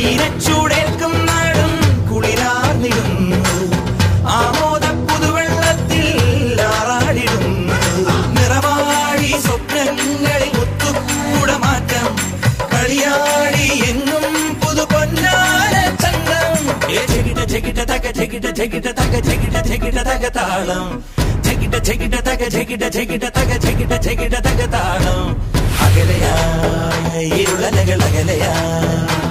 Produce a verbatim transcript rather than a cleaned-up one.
ഈരച്ചൂടേൽക്കും നാടും കുളിരാർന്നിടുന്നു ആമോദ പുതുവെള്ളത്തിൽ ആറാടിടുന്നു നിറവാടി സ്വപ്നങ്ങളിൽ മുത്തുകൂടമാറ്റം കളിയാടി എന്നും പുതു പൊന്നാര ചന്തം ചെകിട ചെകിട തക ചെകിട ചെകിട തക ചെകിട ചെകിട തക താളം ചെകിട ചെകിട തക ചെകിട ചെകിട തക ചെകിട ചെകിട തക താളം അകലയാ ഇരുളലകൾ അകലയാ